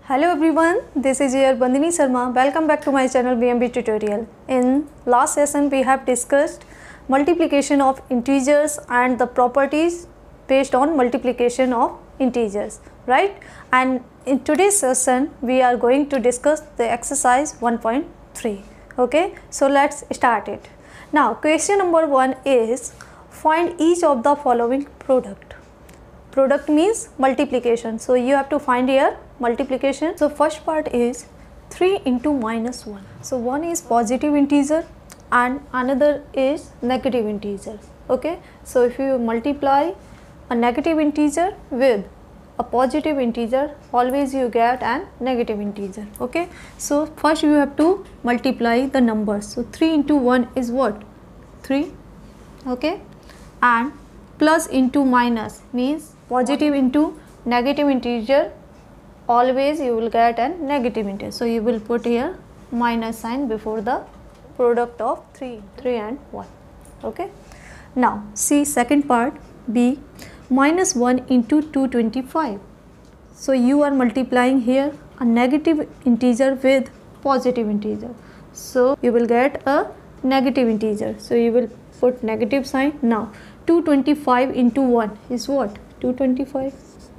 Hello everyone, this is your Bandini Sharma. Welcome back to my channel BMB tutorial. In last session we have discussed multiplication of integers and the properties based on multiplication of integers, right? And in today's session we are going to discuss the exercise 1.3. Okay, so let's start it. Now question number 1 is find each of the following product. Product means multiplication, so you have to find here multiplication. So first part is 3 into minus 1. So one is positive integer and another is negative integer. Okay, so if you multiply a negative integer with a positive integer, always you get an negative integer. Okay, so first you have to multiply the numbers. So 3 into 1 is what? 3. Okay, and plus into minus means positive into negative integer, always you will get a negative integer. So you will put here minus sign before the product of 3 and 1. Okay, now see second part B, minus 1 into 225. So you are multiplying here a negative integer with positive integer, so you will get a negative integer, so you will put negative sign. Now 225 into 1 is what? 225.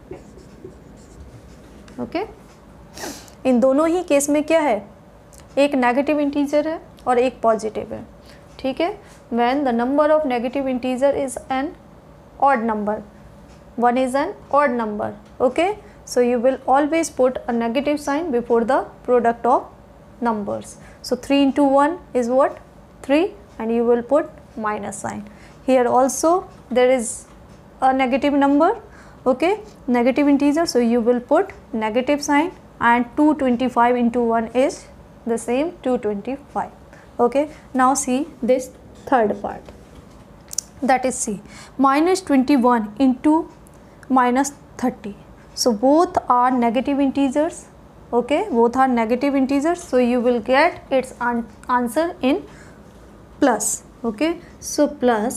Okay, इन दोनों ही case में क्या है, एक negative integer है और एक पॉजिटिव है. ठीक है, when the number of negative integer is an odd number, one is an odd number. Okay, so you will always put a negative sign before the product of numbers. So 3 into 1 is what? 3, and you will put minus sign. Here also there is a negative number, okay, negative integer, so you will put negative sign, and 225 into 1 is the same 225. Okay, now see this third part, that is C, minus 21 into minus 30. So both are negative integers. Okay, both are negative integers, so you will get its answer in plus. Okay, so plus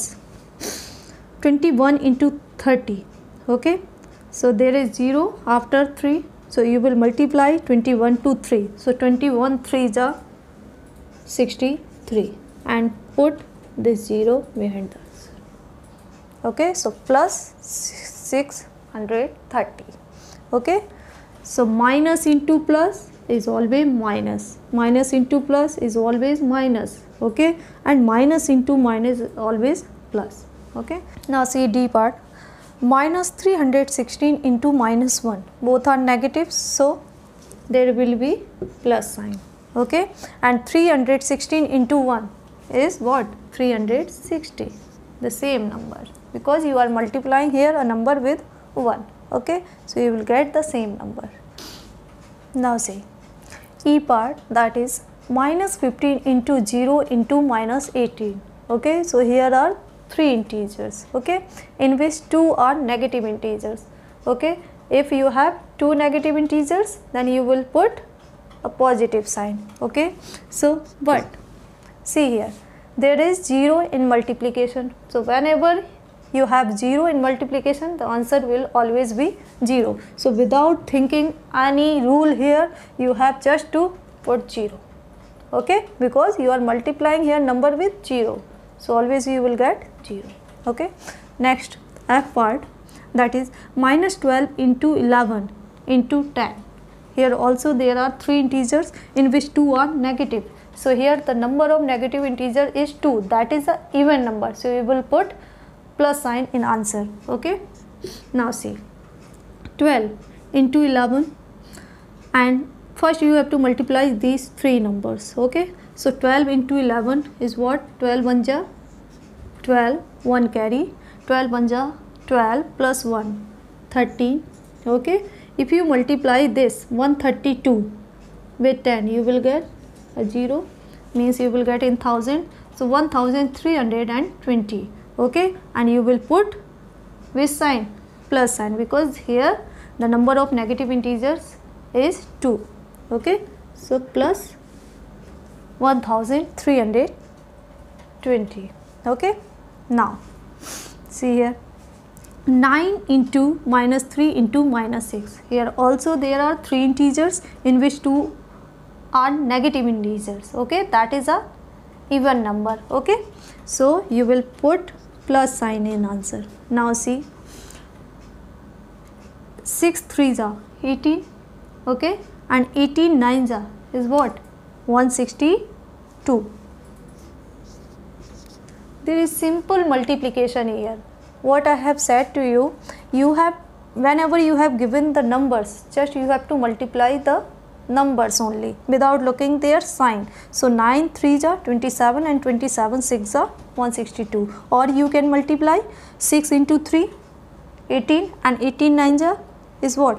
21 into 30. Okay, so there is 0 after 3, so you will multiply 21 to 3, so 21 3s are 63, and put this 0 behind the answer. Okay, so plus 630. Okay, so minus into plus is always minus, minus into plus is always minus. Okay, and minus into minus is always plus. Okay, now see D part, minus 316 into minus 1, both are negative, so there will be plus sign. Okay, and 316 into 1 is what? 360, the same number, because you are multiplying here a number with 1. Okay, so you will get the same number. Now see E part, that is minus 15 into 0 into minus 18. Okay, so here are 3 integers, okay, in which 2 are negative integers. Okay, if you have 2 negative integers, then you will put a positive sign. Okay, so but see here there is 0 in multiplication, so whenever you have 0 in multiplication, the answer will always be 0. So without thinking any rule here, you have just to put 0. Okay, because you are multiplying here number with 0, so always you will get 0. Okay, next F part, that is minus 12 into 11 into 10. Here also there are 3 integers in which 2 are negative, so here the number of negative integer is 2, that is a even number, so you will put plus sign in answer. Okay, now see 12 into 11, and first you have to multiply these 3 numbers. Okay, so 12 into 11 is what? 12 1 ja 12, 1 carry, 12 1 ja 12 plus 1 13. Okay, if you multiply this 132 with 10, you will get a 0, means you will get in thousand, so 1320. Okay, and you will put which sign? Plus sign, because here the number of negative integers is 2. Okay, so plus 1320. Okay, now see here 9 into minus 3 into minus 6. Here also there are 3 integers in which 2 are negative integers. Okay, that is a even number. Okay, so you will put plus sign in answer. Now see, 6 3s are 18. Okay, and 18 9s are is what? 162. There is simple multiplication here. What I have said to you, whenever you have given the numbers, just you have to multiply the numbers only without looking their sign. So 9 3s are 27 and 27 6 are 162. Or you can multiply 6 into 3 18 and 18 9s are is what?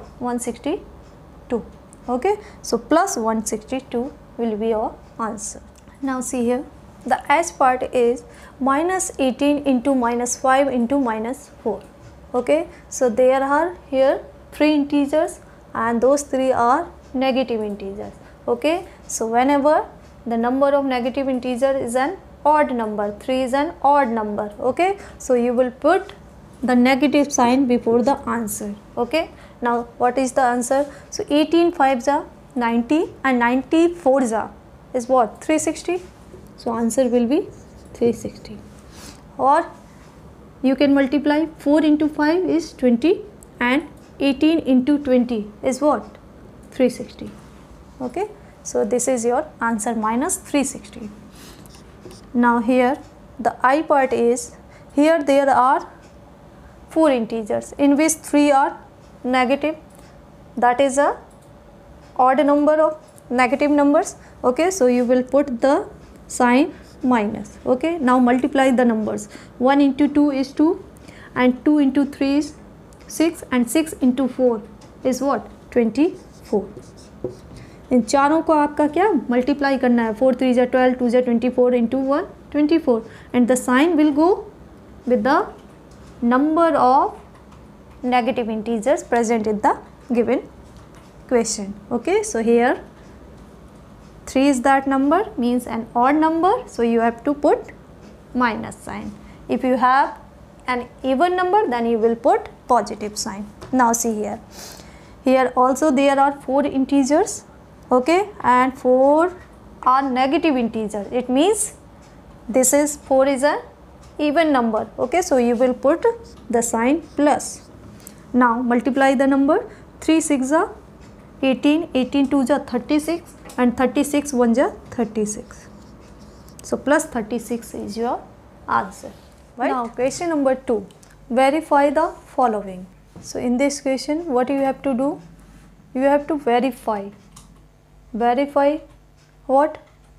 162. Okay, so plus 162 will be your answer. Now see here, the H part is minus 18 into minus 5 into minus 4. Okay, so there are here 3 integers and those 3 are negative integers. Okay, so whenever the number of negative integer is an odd number, 3 is an odd number. Okay, so you will put the negative sign before the answer. Okay, now what is the answer? So 18 5s are 90 and 94s are is what? 360. So answer will be 360. Or you can multiply 4 into 5 is 20 and 18 into 20 is what? 360. Okay, so this is your answer, minus 360. Now here the I part is, here there are 4 integers in which 3 are negative, that is a odd number of negative numbers. Okay, so you will put the sign minus. Okay, now multiply the numbers. 1 into 2 is 2 and 2 into 3 is 6 and 6 into 4 is what? 24. इन चारों को आपका क्या multiply करना है. 4 3 जा 12, 2 जा 24 into 1 24 and the sign will go with the number of negative integers present in the given question. Okay, so here 3 is that number, means an odd number, so you have to put minus sign. If you have an even number, then you will put positive sign. Now see here, here also there are 4 integers. Okay, and 4 are negative integers. It means this is 4 is an even number. Okay, so you will put the sign plus. Now multiply the number. 3 6 are 18, 18 2 ja 36 and 36 1 ja 36. So plus 36 is your answer. Right? Now question number 2. Verify the following. So in this question, what you have to do? You have to verify. Verify what?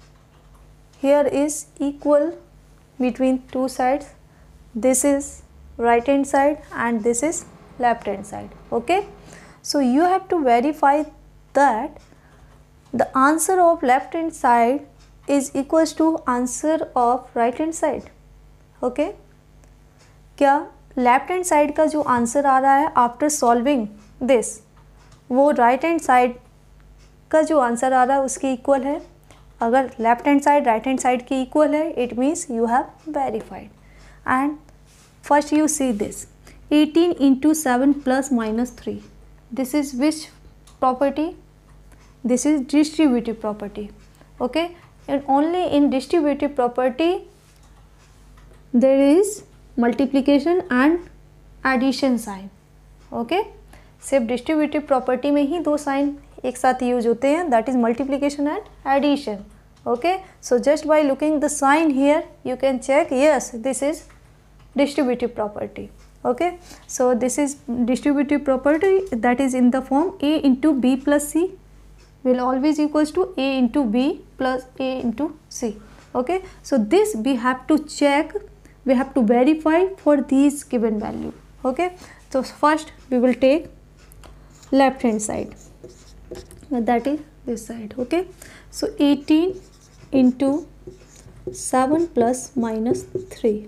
Here is equal between two sides. This is right hand side and this is left hand side. Okay, so you have to verify that the answer of left hand side is equals to answer of right hand side. Okay, क्या left hand side का जो answer आ रहा है after solving this, वो right hand side का जो answer आ रहा है उसके इक्वल है? अगर left hand side right hand side की इक्वल है, it means you have verified. And first you see this 18 into 7 plus minus 3. This is which property? This is distributive property. Okay, and only in distributive property there is multiplication and addition sign. Okay, सिर्फ distributive property में ही दो sign एक साथ use होते हैं, that is multiplication and addition. Okay, so just by looking the sign here you can check, yes, this is distributive property. Okay, so this is distributive property, that is in the form a into b plus c will always equals to a into b plus a into c. Okay, so this we have to check, we have to verify for these given value. Okay, so first we will take left hand side, that is this side. Okay, so 18 into 7 plus minus 3.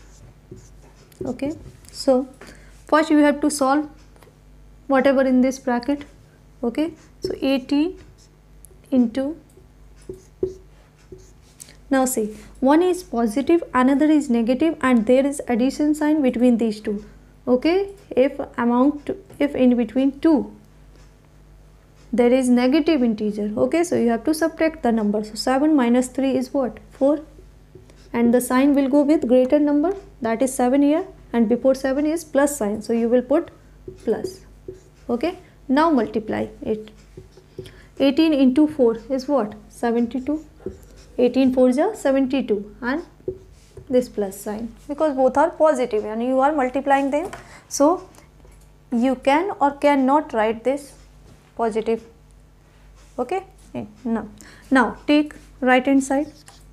Okay, so first you have to solve whatever in this bracket. Okay, so 18 into, now see, one is positive, another is negative, and there is addition sign between these two. Okay, if in between 2 there is negative integer, okay, so you have to subtract the number. So 7 minus 3 is what? 4, and the sign will go with greater number, that is 7 here, and before 7 is plus sign, so you will put plus. Okay, now multiply it. 18 into 4 is what? 72. 18 4s are 72, and this plus sign, because both are positive and you are multiplying them, so you can or cannot write this positive. Okay, now take right hand side.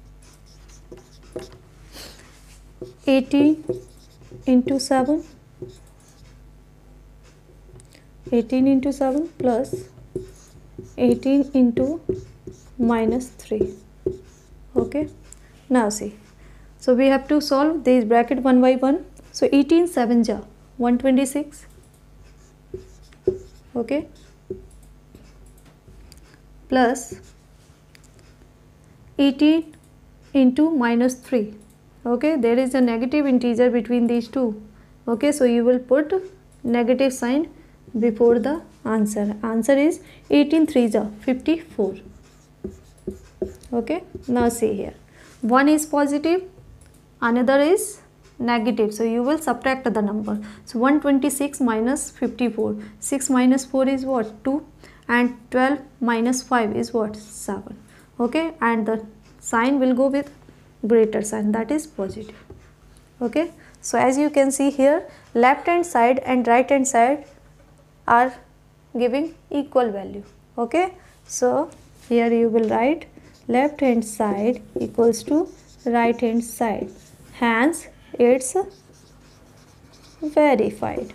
18 into 7, 18 into 7 plus 18 into minus 3. Okay, now see, so we have to solve this bracket one by one. So 18 7 ja 126. Okay, plus 18 into minus 3. Okay, there is a negative integer between these two. Okay, so you will put negative sign before the answer. Answer is 18 3s are 54. Okay, now see here, one is positive, another is negative, so you will subtract the number. So 126 minus 54, 6 minus 4 is what? 2, and 12 minus 5 is what? 7. Okay, and the sign will go with greater sign, that is positive. Okay, so as you can see here, left hand side and right hand side are giving equal value. Okay, so here you will write left hand side equals to right hand side, hence it's verified.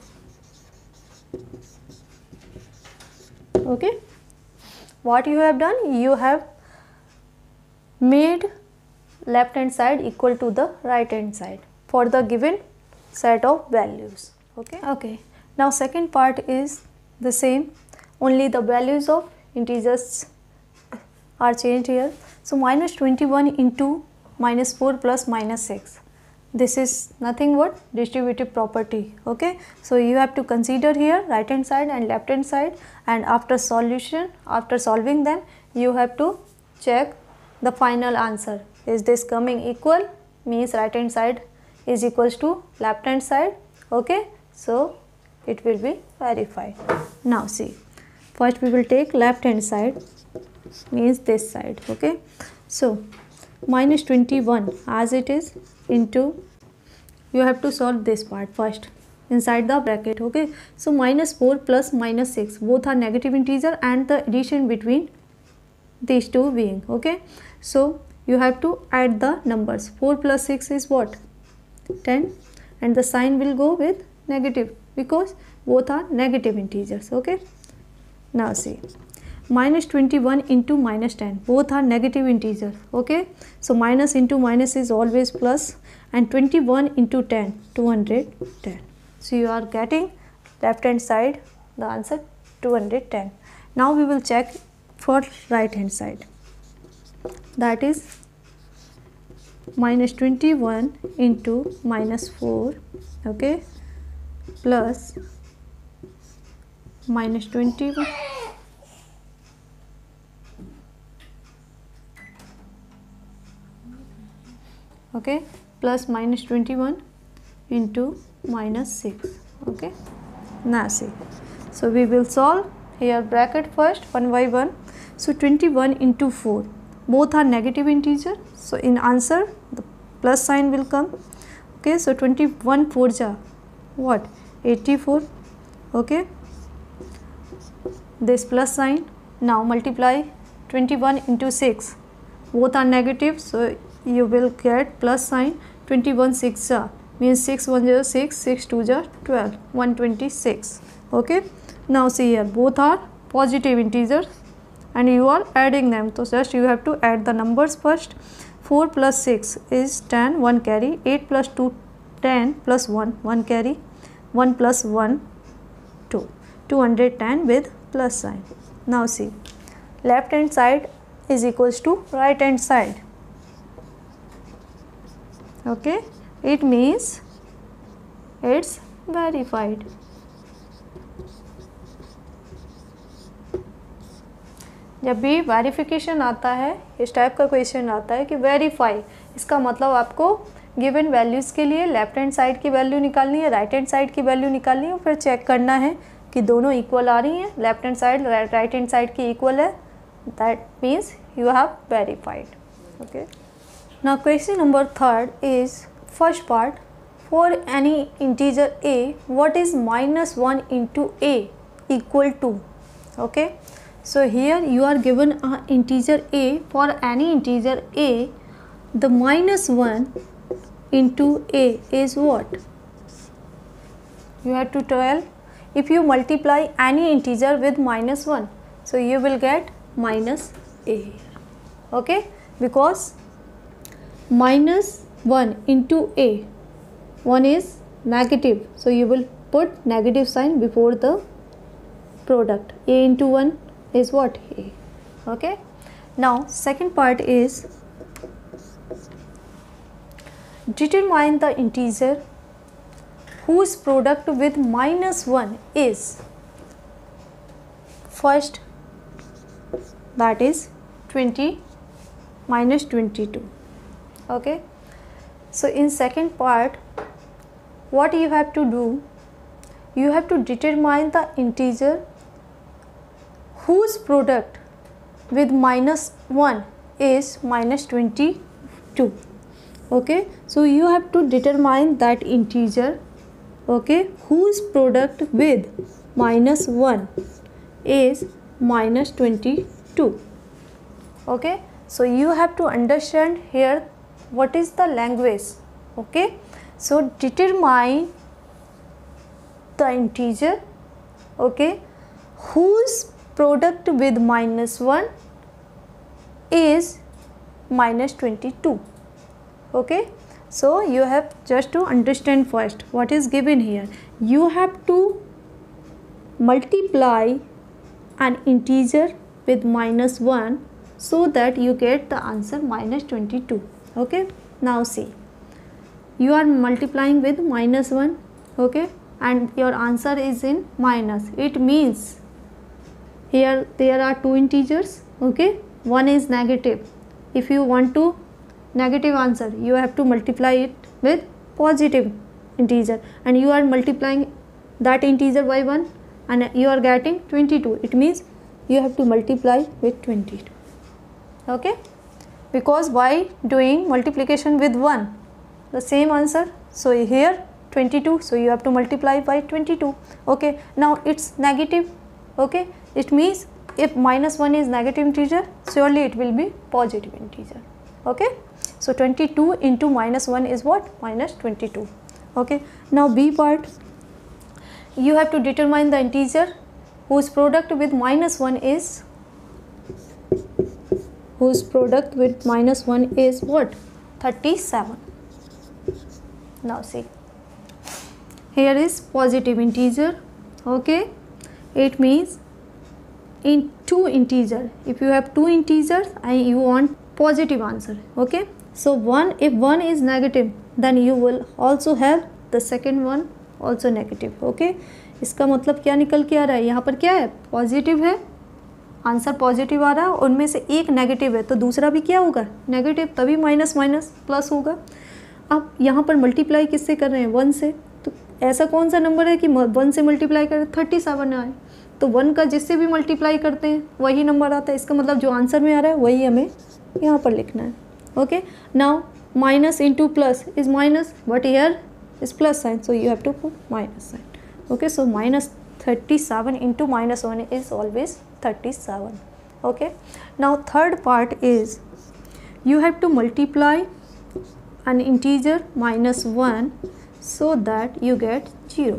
Okay, what you have done, you have made left hand side equal to the right hand side for the given set of values. Okay, now second part is the same, only the values of integers are changed here. So minus 21 into minus 4 plus minus 6, this is nothing but distributive property. Okay, so you have to consider here right hand side and left hand side, and after solving them, you have to check the final answer. Is this coming equal? Means right hand side is equals to left hand side. Okay, so it will be verified. Now see, first we will take left hand side, means this side. Okay, so minus 21 as it is into, you have to solve this part first inside the bracket. Okay, so minus 4 plus minus 6, both are negative integer, and the addition between these two being. Okay, so you have to add the numbers. 4 plus 6 is what? 10, and the sign will go with negative because both are negative integers. Okay, now see, minus 21 into minus 10, both are negative integers. Okay, so minus into minus is always plus, and 21 into 10, 210. So you are getting left hand side the answer 210. Now we will check for right hand side, that is minus 21 into minus 4, okay, plus minus 21 okay, plus minus 21 into minus 6. Okay, now see, so we will solve here bracket first one by one. So 21 into 4, both are negative integer, so in answer the plus sign will come. Okay, so 21 4s are what? 84. Okay, this plus sign. Now multiply 21 into 6, both are negative, so you will get plus sign. 21 6 are, means 6 1 0 6, 6 2 0 12, 126. Okay, now see here, both are positive integers and you are adding them, so just you have to add the numbers first. 4 plus 6 is 10, 1 carry. 8 plus 2 10 plus 1, 1 carry. 1 plus 1 2, 210 with plus sign. Now see, left hand side is equals to right hand side. Okay, it means it's verified. जब भी verification आता है, इस type का question आता है कि verify, इसका मतलब आपको गिवन वैल्यूज़ के लिए लेफ्ट हैंड साइड की वैल्यू निकालनी है, राइट हैंड साइड की वैल्यू निकालनी है, और फिर चेक करना है कि दोनों इक्वल आ रही हैं, left hand side right hand side की इक्वल है, that means you have verified. Okay, now question number 3 is first part, for any integer a what is -1 into a equal to। okay, so here you are given a integer a, for any integer a the -1 into a is what? You have to tell, if you multiply any integer with -1, so you will get minus a here, okay, because -1 into a, 1 is negative, so you will put negative sign before the product. A into 1 is what? A. Okay, now second part is determine the integer whose product with -1 is first, that is 20 minus 22. okay, so in second part what you have to do, you have to determine the integer whose product with -1 is -22. okay, so you have to determine that integer, okay, whose product with -1 is -22. okay, so you have to understand here what is the language. okay, so determine the integer, okay, whose product with -1 is -22. okay, so you have just to understand first what is given here. You have to multiply an integer with -1 so that you get the answer -22. okay, now see, you are multiplying with -1, okay, and your answer is in minus. It means here there are two integers, okay, one is negative. If you want to negative answer, you have to multiply it with positive integer, and you are multiplying that integer by 1 and you are getting 22. It means you have to multiply with 22. okay, because by doing multiplication with 1 the same answer, so here 22, so you have to multiply by 22. okay, now it's negative. okay, it means if -1 is negative integer, surely it will be positive integer. okay, so 22 into -1 is what? -22. okay, now B part, you have to determine the integer whose product with -1 is, whose product with -1 is what? 37. now see, here is positive integer. okay, it means in two integer, if you have two integers and you want positive answer, okay, so one, if one is negative then you will also have the second one also negative. okay, इसका मतलब क्या निकल के आ रहा है, यहाँ पर क्या है? पॉजिटिव है, आंसर पॉजिटिव आ रहा है, उनमें से एक नेगेटिव है तो दूसरा भी क्या होगा? नेगेटिव, तभी माइनस माइनस प्लस होगा। अब यहाँ पर मल्टीप्लाई किससे कर रहे हैं? 1 से, तो ऐसा कौन सा नंबर है कि 1 से मल्टीप्लाई करें 37 आए, तो 1 का जिससे भी मल्टीप्लाई करते हैं वही नंबर आता है। इसका मतलब जो आंसर में आ रहा है वही हमें यहाँ पर लिखना है। Okay, now minus into plus is minus, but here is plus sign, so you have to put minus sign. Okay, so minus 37 into -1 is always 37. okay, now third part is you have to multiply an integer -1 so that you get 0.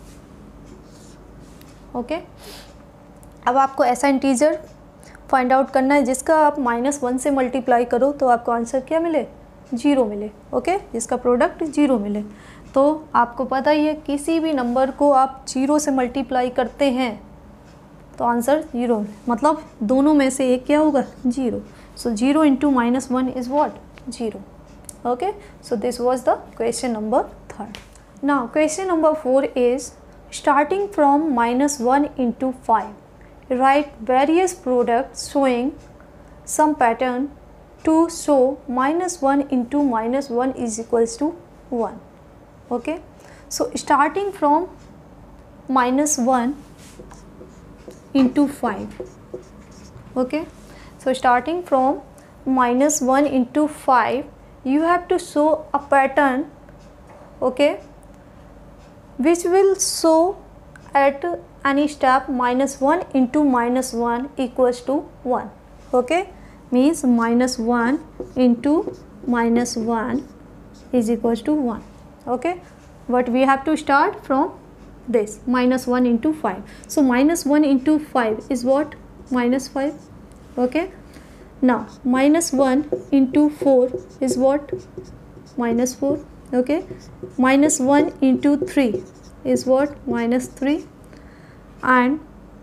okay, अब आपको ऐसा integer find out करना है जिसका आप -1 से multiply करो तो आपको आंसर क्या मिले? 0 मिले। ओके, जिसका प्रोडक्ट 0 मिले। तो आपको पता ही है किसी भी नंबर को आप 0 से मल्टीप्लाई करते हैं तो आंसर 0, मतलब दोनों में से एक क्या होगा? 0। So 0 into -1 is what? 0. Okay, so this was the question number 3rd। Now question number 4 is starting from -1 into 5. Write various products showing some pattern to show -1 into -1 is equals to 1. Okay. So starting from -1 into 5. Okay. So starting from -1 into 5, you have to show a pattern, okay, which will show at any step -1 into -1 equals to 1. Okay, means -1 into -1 is equals to 1. Okay, but we have to start from this -1 into 5. So -1 into 5 is what? -5. Okay, now -1 into 4 is what? -4. Okay, -1 into 3 is what? -3. And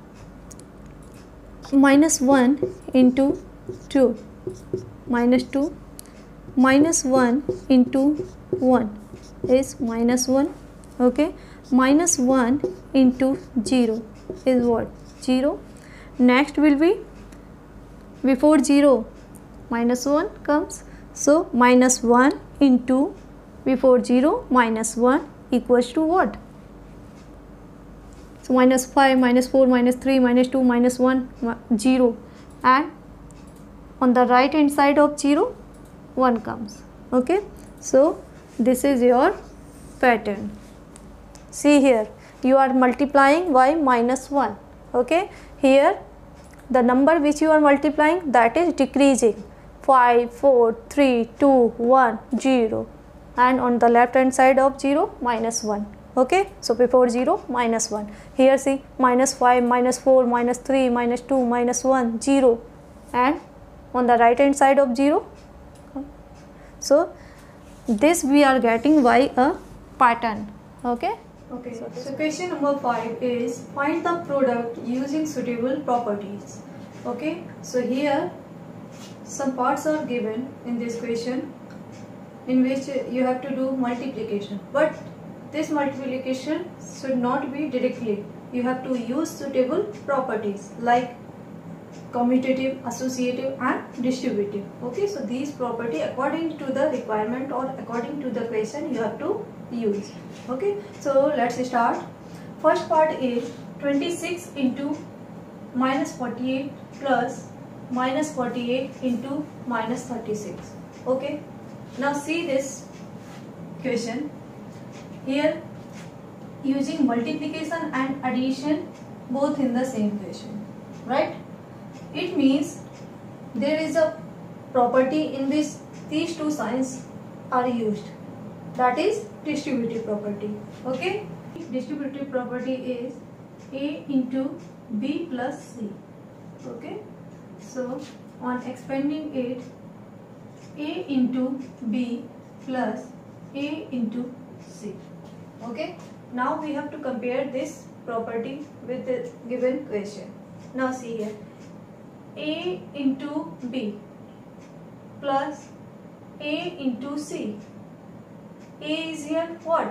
-1 into 2, -2. -1 into 1 is -1. Okay, -1 into 0 is what? 0. Next will be before 0 -1 comes, so -1 into before 0 -1 equals to what? So -5, -4, -3, -2, -1, 0, and on the right hand side of 0 1 comes. Okay, so this is your pattern. See here, you are multiplying by -1. Okay, here the number which you are multiplying, that is decreasing. 5, 4, 3, 2, 1, 0, and on the left hand side of 0 -1. Okay, so before 0 -1. Here see -5, -4, -3, -2, -1, 0, and on the right hand side of 0. So this we are getting by a pattern. Okay. Okay, so question number 5 is find the product using suitable properties. Okay, so here some parts are given in this question in which you have to do multiplication, but this multiplication should not be directly. You have to use suitable properties like commutative, associative and distributive. Okay, so these property according to the requirement or according to the question you have to use. Okay, so let's start. First part is 26 into -48 plus -48 into -36. Okay, now see this question. Here using multiplication and addition both in the same question, right? It means there is a property in this, these two signs are used, that is distributive property. Okay, distributive property is A into B plus C. Okay, so on expanding it, A into B plus A into C. Okay, now we have to compare this property with the given question. Now see here, A into B plus A into C. A is here what?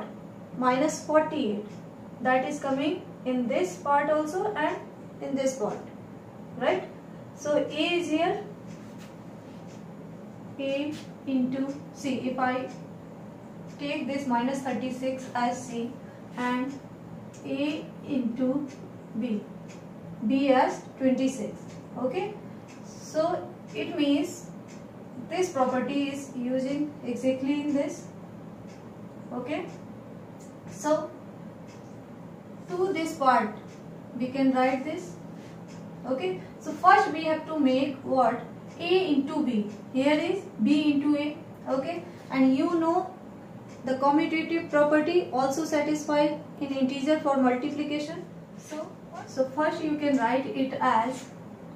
-48. That is coming in this part also and in this part, right? So A is here, A into C. If I take this -36 as C and A into B, B as 26. Okay, so it means this property is using exactly in this. Okay, so to this part we can write this. Okay, so first we have to make what? A into B. Here is B into A. Okay, and you know the commutative property also satisfied in integer for multiplication. So first you can write it as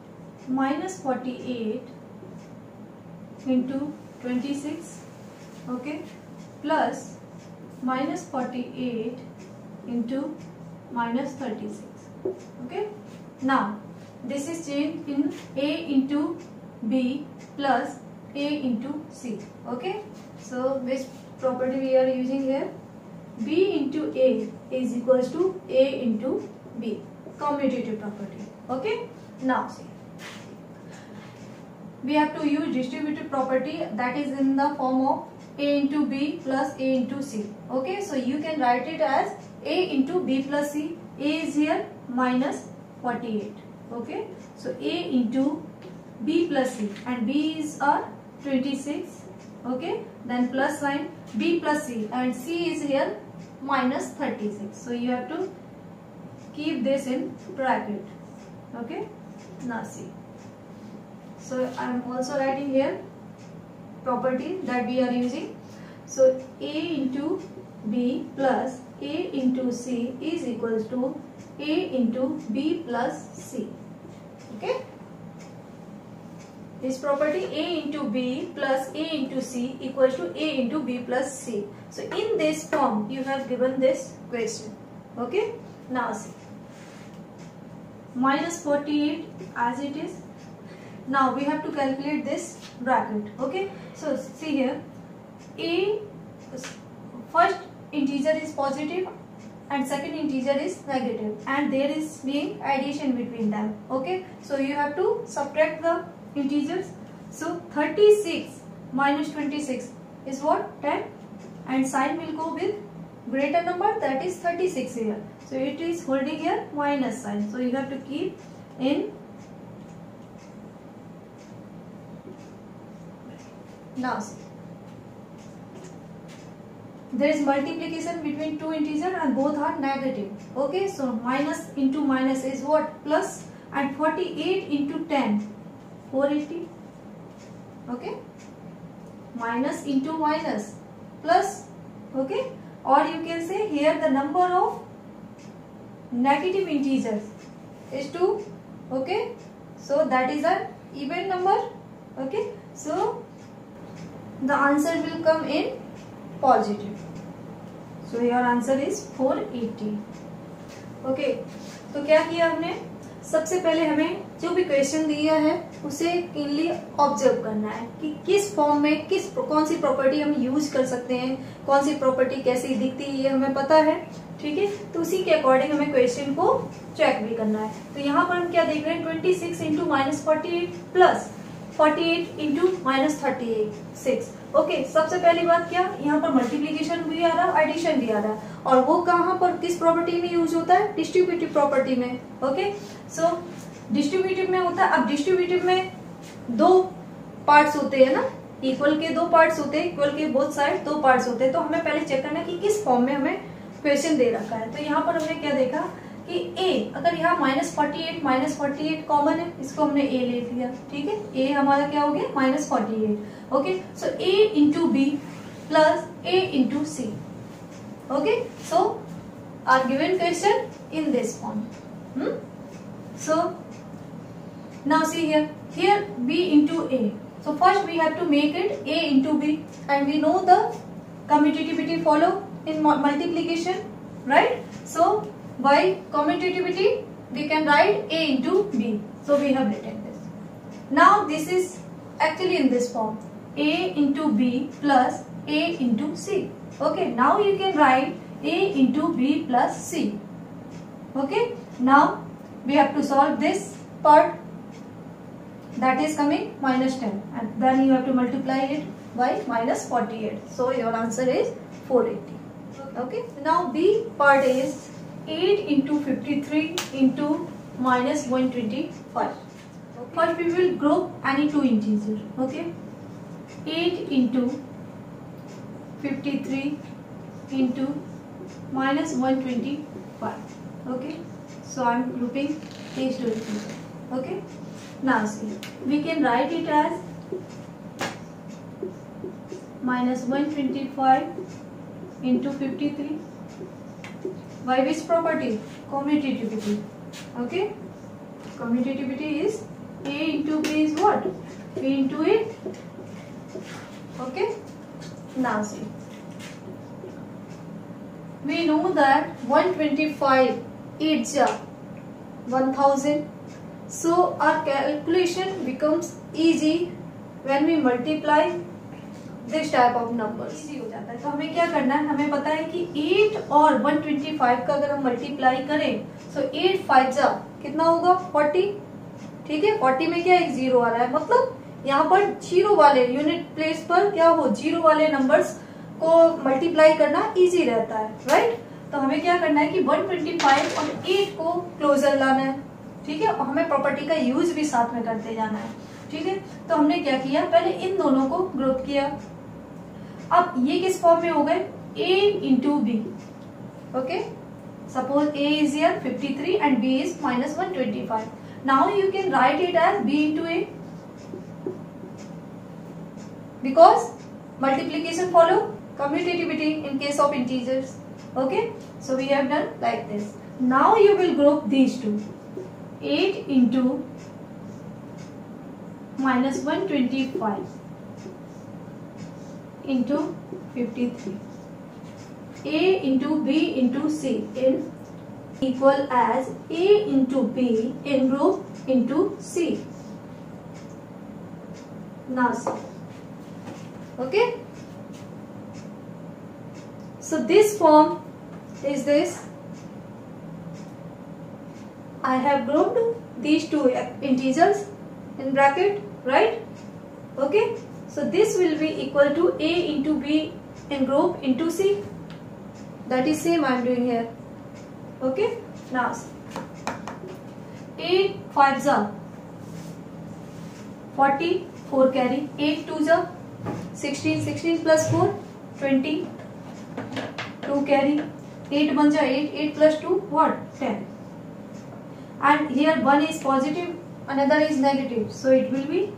-48 into 26. Okay, plus -48 into -36. Okay, now this is changed in A into B plus A into C. Okay, so which property we are using here? B into A is equals to A into B, commutative property. Okay, now see, we have to use distributive property, that is in the form of A into B plus A into C. Okay, so you can write it as A into B plus C. A is here minus 48. Okay, so A into B plus C, and B is 26. Okay, then plus sign, B plus C, and C is here minus 36. So you have to keep this in bracket. Okay, now see, so I am also writing here property that we are using. So A into B plus A into C is equals to A into B plus C. Okay, this property A into B plus A into C equals to A into B plus C. So in this form you have given this question. Okay, now see, minus 48 as it is. Now we have to calculate this bracket. Okay, so see here, A first integer is positive and second integer is negative, and there is being addition between them. Okay, so you have to subtract the integers. So 36 minus 26 is what? 10, and sign will go with greater number, that is 36 here. So it is holding here minus sign, so you have to keep in. Now see, there is multiplication between two integers and both are negative. Okay, so minus into minus is what? Plus, and 48 into 10, 480. Okay, minus into minus plus. Okay, or you can say here the number of negative integers is 2. Okay, so that is an even number. Okay, so the answer will come in positive. So your answer is 480. Okay, तो क्या किया हमने? सबसे पहले हमें जो भी question दिया है उसे क्लीनली ऑब्जर्व करना है कि किस फॉर्म में कौन सी प्रॉपर्टी हम यूज कर सकते हैं, कौन सी प्रॉपर्टी कैसी दिखती है ये हमें पता है. ठीक है, तो उसी के अकॉर्डिंग हमें क्वेश्चन को चेक भी करना है. तो यहाँ पर हम क्या देख रहे हैं? 26 into minus 48 plus 48 into minus 36. Okay, सबसे पहली बात क्या, यहाँ पर मल्टीप्लीकेशन भी आ रहा है, एडिशन भी आ रहा है, और वो कहाँ पर किस प्रॉपर्टी में यूज होता है? डिस्ट्रीब्यूटिव प्रॉपर्टी में. ओके, सो डिस्ट्रीब्यूटिव में होता है. अब डिस्ट्रीब्यूटिव में दो पार्ट्स होते हैं ना, इक्वल के दो पार्ट्स होते हैं, इक्वल के बोथ साइड दो पार्ट्स होते हैं. तो हमें पहले चेक करना है कि किस फॉर्म में हमें क्वेश्चन दे रखा है. तो यहाँ पर हमने क्या देखा कि A, अगर यहाँ माइनस 48 कॉमन है, इसको हमने A ले लिया. ठीक है, A हमारा क्या हो गया? Minus 48. Okay, so A into B plus A into C. Okay, so are given question in this form. So now see here B into A. So first we have to make it A into B, and we know the commutativity follow in multiplication, right? So by commutativity we can write A into B. So we have written this. Now this is actually in this form, A into B plus A into C. Okay, now you can write A into B plus C. Okay, now we have to solve this part, that is coming minus 10, and then you have to multiply it by minus 48. So your answer is 480. Okay, now B part is 8 into 53 into minus 125. First we will group any two integers. Okay, 8 into 53 into minus 125. Okay, so I am grouping these two integers. Okay, now see, we can write it as minus 125 into 53 by which property? Commutativity. Okay, commutativity is A into B is what? B into A. Okay, now see, we know that 125 is 1000. So our calculation becomes easy when we multiply this type of numbers easy हो जाता है। तो हमें क्या करना है, हमें पता है कि 8 और 125 का अगर हम मल्टीप्लाई करें तो 8 5 जा कितना होगा 40। ठीक है, 40 में क्या एक जीरो आ रहा है, मतलब यहाँ पर जीरो वाले यूनिट प्लेस पर क्या हो, जीरो वाले नंबर्स को मल्टीप्लाई करना इजी रहता है, राइट। तो हमें क्या करना है कि 125 और 8 को क्लोजर लाना है। ठीक है, और हमें प्रॉपर्टी का यूज भी साथ में करते जाना है। ठीक है, तो हमने क्या किया, पहले इन दोनों को ग्रुप किया। अब ये किस फॉर्म में हो गए, a into B. Okay, suppose a is here 53 and b is -125. Now you can write it as b into a, because multiplication follow commutativity in case of integers. Okay, so we have done like this. Now you will group these two, 8 into -125 into 53. A into B into C in equal as A into B in group into C. Now see. Okay. So this form is this. I have grouped these two integers in bracket, right? Okay. So this will be equal to A into B in group into C. That is same I am doing here. Okay. Now 8 5 जा 40, 4 carry, 8 2 जा 16, 16 plus 4 20, 2 carry, 8 1 जा 8, 8 plus 2 what 10. And here one is positive, another is negative, so it will be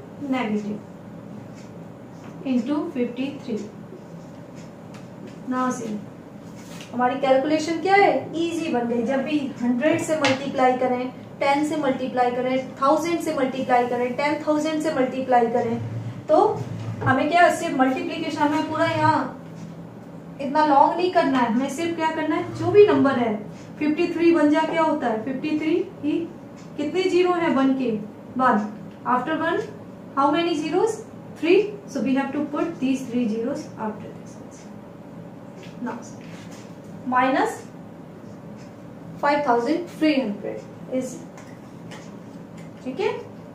negative into 53. Now see, हमारी calculation क्या है, easy बन गई। जब भी 100 से मल्टीप्लाई करें, 10 से मल्टीप्लाई करें, 1000 से मल्टीप्लाई करें, 10,000 से मल्टीप्लाई करें, तो हमें क्या सिर्फ मल्टीप्लीकेशन, हमें पूरा यहाँ इतना लॉन्ग नहीं करना है, हमें सिर्फ क्या करना है, जो भी नंबर है 53 बन जा क्या होता है 53 ही, कितने जीरो है 1 के बाद, after 1 how many zeros 3, so we have to put these 3 zeros after this. Now minus 5300 is, ठीक है।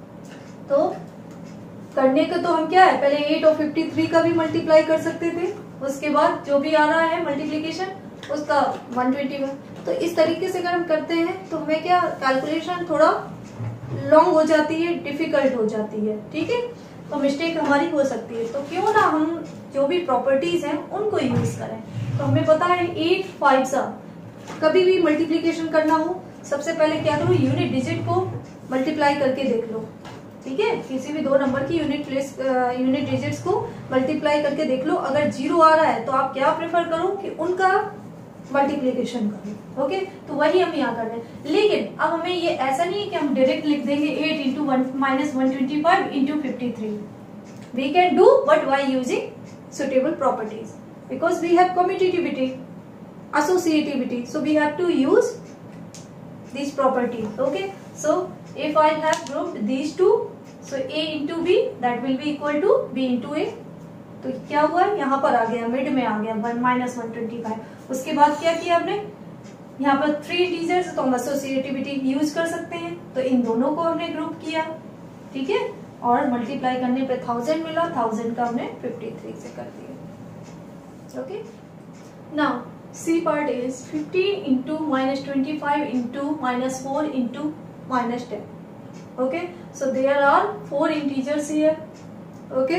तो करने का तो हम क्या है, पहले 8 और 53 का भी मल्टीप्लाई कर सकते थे, उसके बाद जो भी आ रहा है मल्टीप्लिकेशन उसका 121। तो इस तरीके से अगर हम करते हैं तो हमें क्या कैलकुलेशन थोड़ा लॉन्ग हो जाती है, डिफिकल्ट हो जाती है। ठीक है, तो मिस्टेक हमारी हो सकती है, तो क्यों ना हम जो भी प्रॉपर्टीज हैं उनको यूज करें। तो हमें पता है 8 5 सा कभी भी मल्टीप्लिकेशन करना हो, सबसे पहले क्या करो, यूनिट डिजिट को मल्टीप्लाई करके देख लो। ठीक है, किसी भी दो नंबर की यूनिट डिजिट्स को मल्टीप्लाई करके देख लो, अगर जीरो आ रहा है तो आप क्या प्रेफर करो कि उनका मल्टीप्लिकेशन करो। ओके, तो वही हम यहाँ कर रहे हैं। लेकिन अब हमें ये ऐसा नहीं है कि हम डायरेक्ट लिख देंगे 8 into -125 into 53। We can do but by using suitable properties, because we have commutativity, associativity, so we have to use these properties. Okay, so if I have grouped these two, so A into B that will be equal to B into A. तो क्या हुआ, यहाँ पर आ गया, mid में आ गया -125। उसके बाद क्या किया हमने, यहाँ पर 3 इंटीजर्स, तो हम associativity यूज कर सकते हैं, तो इन दोनों को हमने ग्रुप किया। ठीक है, और मल्टीप्लाई करने पे 1000 मिला, 1000 का हमने 53 से कर दिया। Okay, now C part is 15 into -25 into -4 into -10। Okay, so there are 4 integers here. Okay,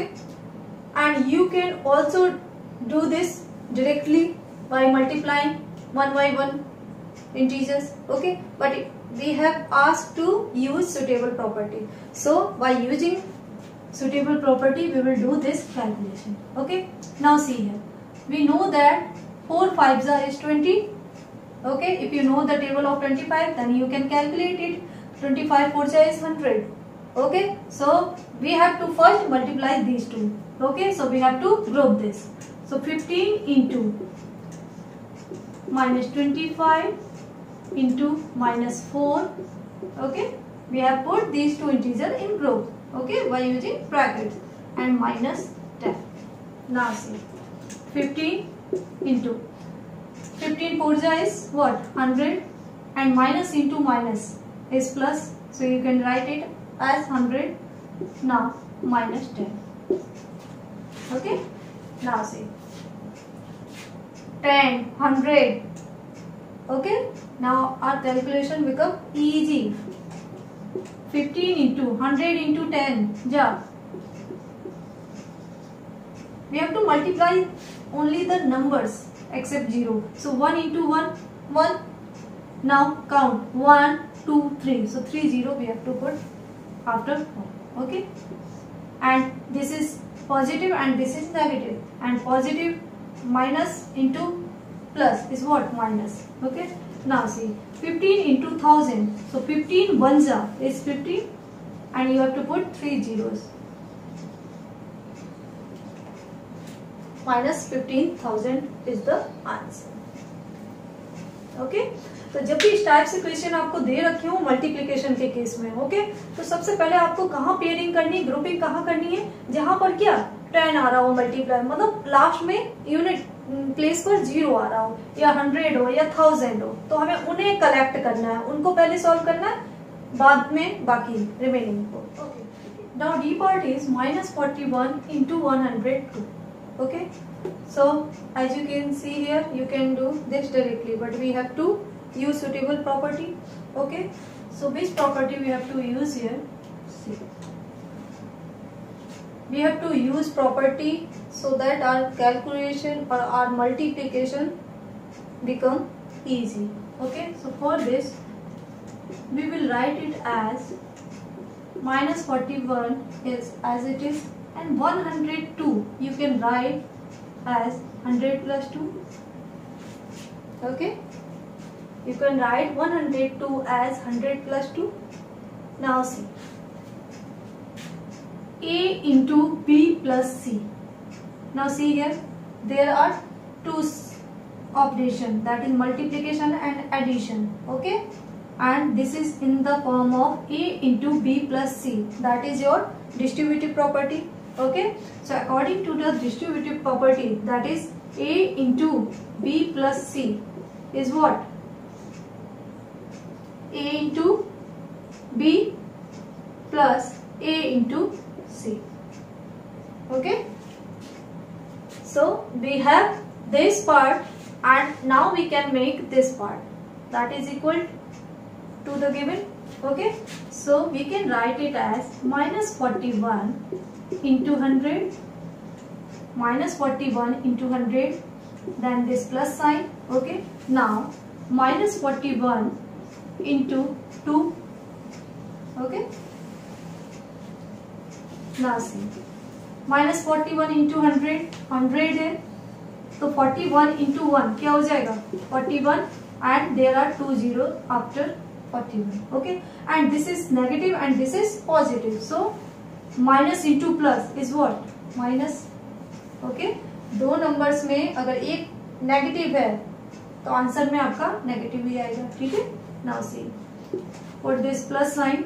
and you can also do this directly by multiplying 1 by 1 integers. Okay, but we have asked to use suitable property, so by using suitable property we will do this calculation. Okay, now see here, we know that 4 5s is 20. Okay, if you know the table of 25 then you can calculate it. 25 4 is 100. Okay, so we have to first multiply these two. Okay, so we have to group this. So 15 into -25 into -4. Okay, we have put these two integers in group. Okay, by using brackets, and -10. Now see, 15 into 15 4 is what? 100, and minus into minus is plus. So you can write it as 100. Now minus 10. Okay. Now see, 10, 100. Okay. Now our calculation become easy. 15 into 100 into 10. Ja. We have to multiply only the numbers except 0. So 1 into 1, 1. Now count 1, 2, 3. So 3 0 we have to put after 1. Okay. And this is positive and this is negative. And positive minus into plus is what? Minus. Okay. Now see, 15 into 1000. So 15 ones is 15, and you have to put 3 zeros. Minus 15,000 is the answer. Okay तो जब भी इस type से question आपको दे रखे हो multiplication के case में, ओके तो सबसे पहले आपको कहाँ पेयरिंग करनी, ग्रुपिंग कहाँ करनी है, जहां पर क्या 10 आ रहा हो मल्टीप्लाई, मतलब लास्ट में यूनिट प्लेस पर 0 आ रहा हो या 100 हो या 1000 हो, तो हमें उन्हें कलेक्ट करना है, उनको पहले सॉल्व करना है, बाद में बाकी रिमेनिंग को. Okay now D part is -41 into 102. Okay, so as you can see here, you can do this directly, but we have to use suitable property. Okay, so which property we have to use here? See, we have to use property so that our calculation or our multiplication become easy. Okay, so for this we will write it as -41 is as it is, and 102 you can write as 100 plus 2. Okay, you can write 102 as 100 plus 2. Now see, A into B plus C. Now see here, there are two operations, that is multiplication and addition. Okay, and this is in the form of A into B plus C, that is your distributive property. Okay, so according to the distributive property, that is A into B plus C is what? A into B plus A into C. Okay, so we have this part, and now we can make this part, that is equal to the given. Okay, so we can write it as -41 into 100, -41 into 100, then this plus sign. Okay, now -41 into 2. Okay, now see, -41 into 100, 100 है तो 41 into 1 क्या हो जाएगा 41, and there are 2 zeros after 41. Okay, and this is negative and this is positive, so minus into plus is what minus. Okay, दो नंबर्स में अगर एक नेगेटिव है तो आंसर में आपका नेगेटिव ही आएगा. ठीक है, now see put this plus sign.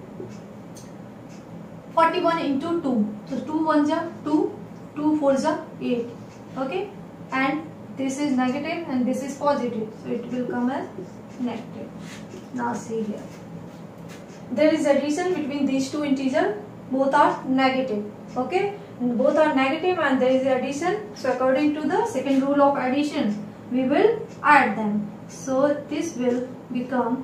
41 into 2, so 2 1 जा 2, 2 4 जा 8. Okay, and this is negative and this is positive, so it will come as negative. Now see here, there is addition between these two integers. Both are negative. Okay, both are negative and there is addition, so according to the second rule of addition we will add them. So this will become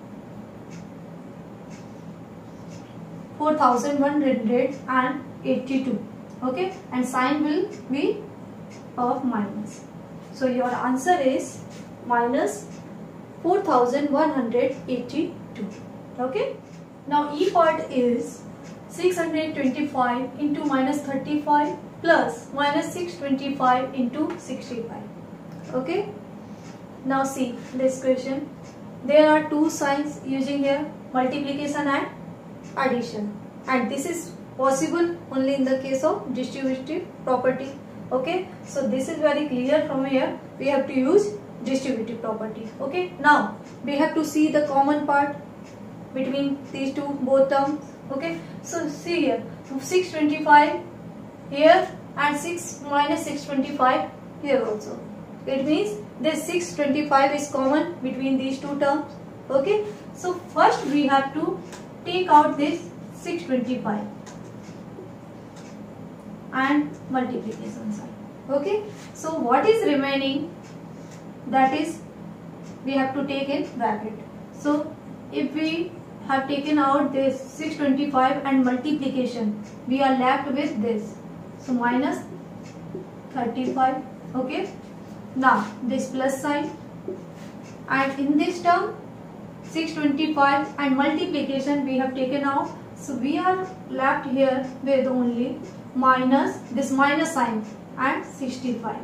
4182. Okay, and sign will be of minus, so your answer is -4182. Okay, now E part is 625 into -35 plus -625 into 65. Okay, now see this question. There are two signs using here, multiplication and addition, and this is possible only in the case of distributive property. Okay, so this is very clear. From here we have to use distributive property. Okay, now we have to see the common part between these two both terms. Okay, so see here 625 here and 6 minus 625 here also. It means this 625 is common between these two terms. Okay, so first we have to take out this 625 and multiplication sign. Okay, so what is remaining, that is we have to take in bracket. So if we have taken out this 625 and multiplication, we are left with this, so minus 35. Okay, now this plus sign, and in this term 625 and multiplication we have taken out, so we are left here with only minus, this minus sign, and 65.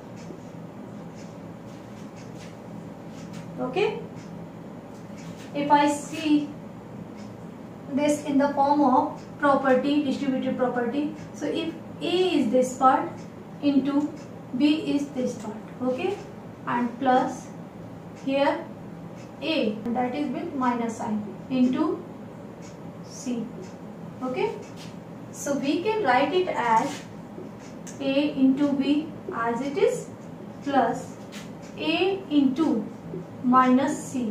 Okay, if I see this in the form of property, distributive property, so if A is this part into B is this part, okay, and plus here A, that is with minus sign, into C. Okay, so we can write it as A into B as it is, plus A into minus C.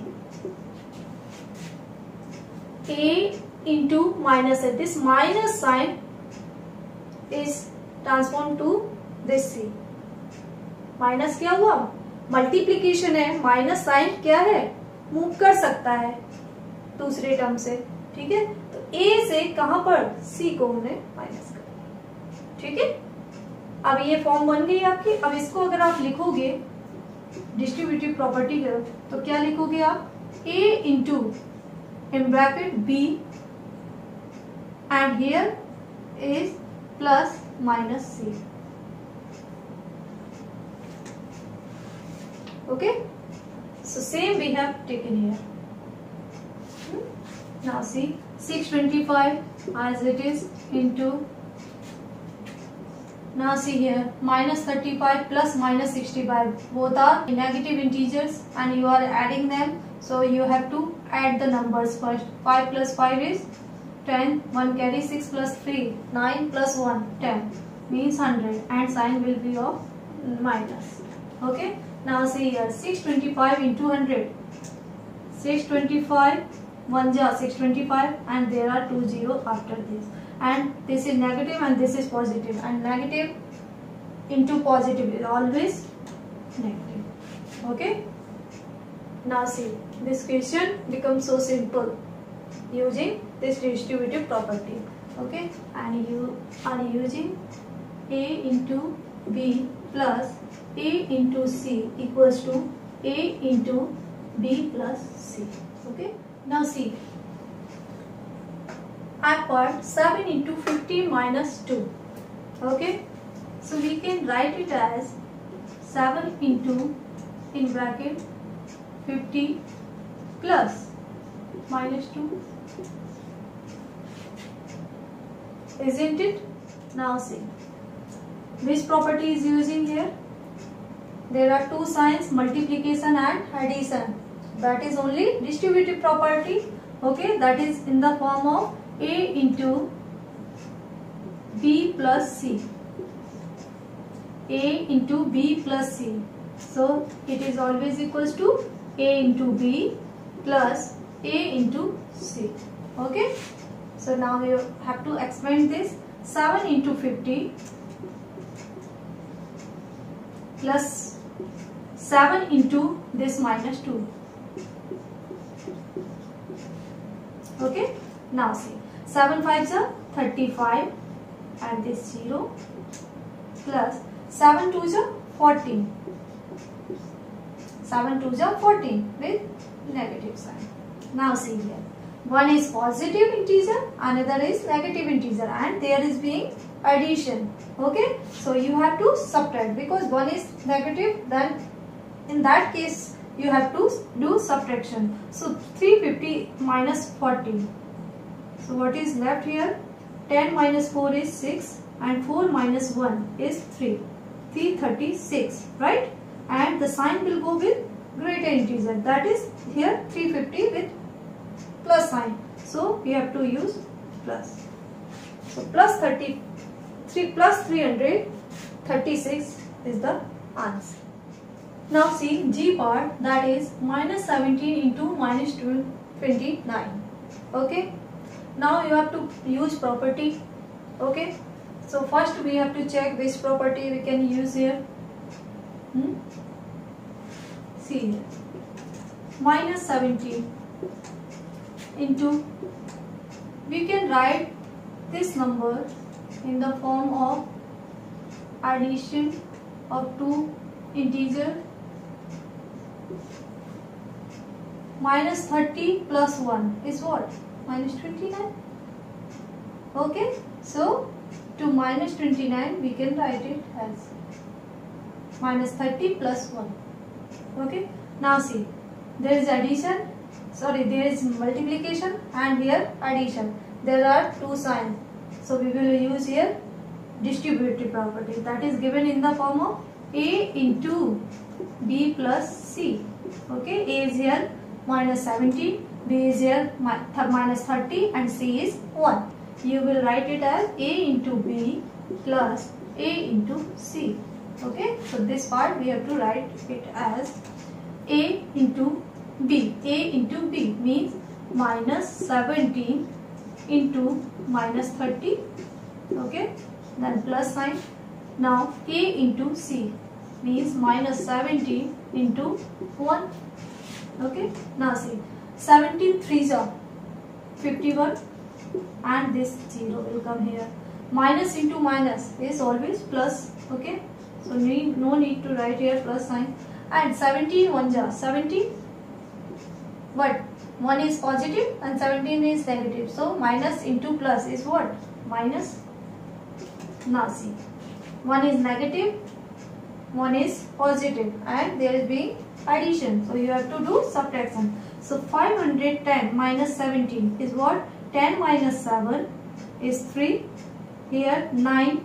A into minus A, this minus sign is transformed to this C. Minus क्या हुआ, multiplication है, minus sign क्या है, move कर सकता है दूसरे term से. ठीक है, तो A से कहां पर, C को हमने माइनस कर. ठीक है, अब ये फॉर्म बन गई आपकी. अब इसको अगर आप लिखोगे डिस्ट्रीब्यूटिव प्रॉपर्टी के, तो क्या लिखोगे आप, A into in bracket B and here is plus minus C. Okay, so same we have taken here. Now see 625 as it is into, now see here minus 35 plus minus 65, both are negative integers and you are adding them, so you have to add the numbers first. 5 plus 5 is 10, 1 carry, 6 plus 3 9 plus 1 10, means 100, and sign will be of minus. Okay, now see here 625 into 100, 625 1 ja 625, and there are 2 0 after this, and this is negative and this is positive, and negative into positive is always negative. Okay, now see this question becomes so simple using this distributive property. Okay, and you are using A into B plus A into C equals to A into B plus C. Okay, now see, at part 7 into 50 minus 2. Okay, so we can write it as 7 into, in bracket, 50 plus minus 2, isn't it? Now see, which property is using here? There are two signs, multiplication and addition. That is only distributive property. Okay, that is in the form of A into B plus C. A into B plus C. So it is always equals to A into B plus A into C. Okay, so now you have to expand this. 7 into 50 plus 7 into this minus 2. Okay, now see, 7 5s are 35 and this 0 plus 7 2s are 14. 7 2s are 14 with negative sign. Now see here, one is positive integer, another is negative integer, and there is being addition. Okay, so you have to subtract, because one is negative, then in that case you have to do subtraction. So 350 minus 40. So what is left here? 10 minus 4 is 6 and 4 minus 1 is 3. 336, right? And the sign will go with greater integer, that is here 350 with plus sign. So we have to use plus. So plus 3 plus 336 is the answer. Now see G part, that is minus 17 into minus 29. Okay. Now you have to use property. Okay. So first we have to check which property we can use here. See here. Minus 17 into, we can write this number in the form of addition of two integers. Minus 30 plus 1 is what? Minus 29. Okay. So to minus 29 we can write it as minus 30 plus 1. Okay. Now see, there is addition, there is multiplication and here addition. There are two signs. So we will use here distributive property, that is given in the form of A into B plus C. Okay. A is here minus 17, B is here minus 30 and C is 1. You will write it as A into B plus A into C. Okay. So this part we have to write it as A into B. A into B means minus 17 into minus 30. Okay. Then plus sign. Now A into C means minus 17 into 1. Okay. Now see, 17 3s are 51 and this 0 will come here. Minus into minus is always plus. Okay. So no need to write here plus sign. And 17 1s are 17, but 1 is positive and 17 is negative. So minus into plus is what? Minus. Now see, 1 is negative, 1 is positive and there is being addition. So you have to do subtraction. So 510 minus 17 is what? 10 minus 7 is 3. Here 10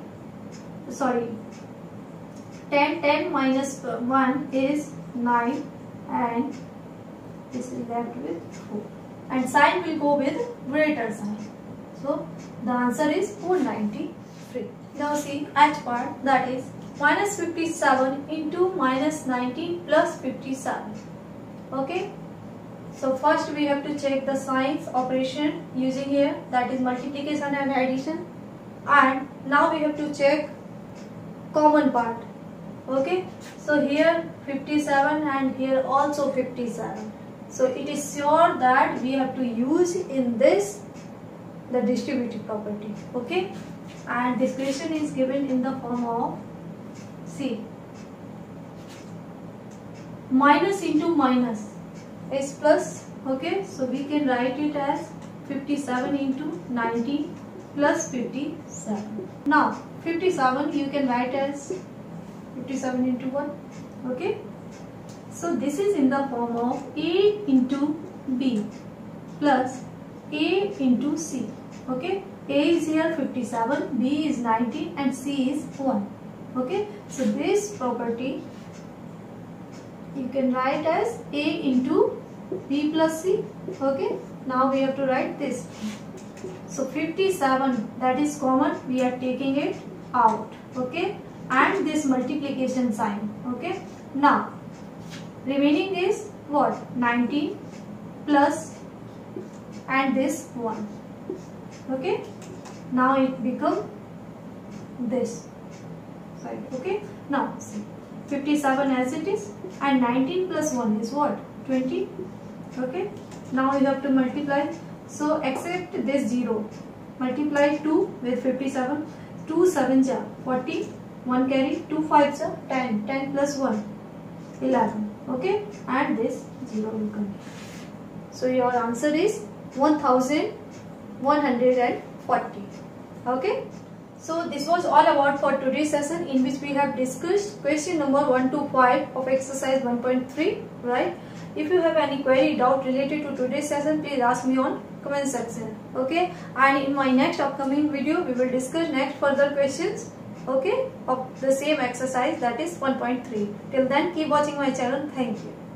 minus 1 is 9 and this is left with 4. And sign will go with greater sign. So the answer is 493. Now see H part, that is minus 57 into minus 19 plus 57. Okay. So first we have to check the signs operation using here, that is multiplication and addition. And now we have to check common part. Okay. So here 57 and here also 57. So it is sure that we have to use in this the distributive property. Okay. And this question is given in the form of C. Minus into minus is plus. Okay. So we can write it as 57 into 19 plus 57. Now 57 you can write as 57 into 1. Okay. So this is in the form of A into B plus A into C. Okay. A is here 57, B is 19 and C is 1. Okay. So this property you can write as A into B plus C. Okay. Now we have to write this. So 57, that is common, we are taking it out. Okay. And this multiplication sign. Okay. Now remaining is what? 19 plus and this 1. Okay. Now it become this side. Okay. Now see, 57 as it is and 19 plus 1 is what? 20. Okay. Now you have to multiply. So except this 0, multiply 2 with 57. 2 7s are 40. 1 carry. 2 5s are 10. 10 plus 1 11. Okay. And this 0 will come. So your answer is 1140. Okay. So this was all about for today's session, in which we have discussed question number 1 to 5 of exercise 1.3. Right. If you have any query, doubt related to today's session, please ask me on comment section. Okay. And in my next upcoming video, we will discuss next further questions. Okay, of the same exercise, that is 1.3. Till then, keep watching my channel. Thank you.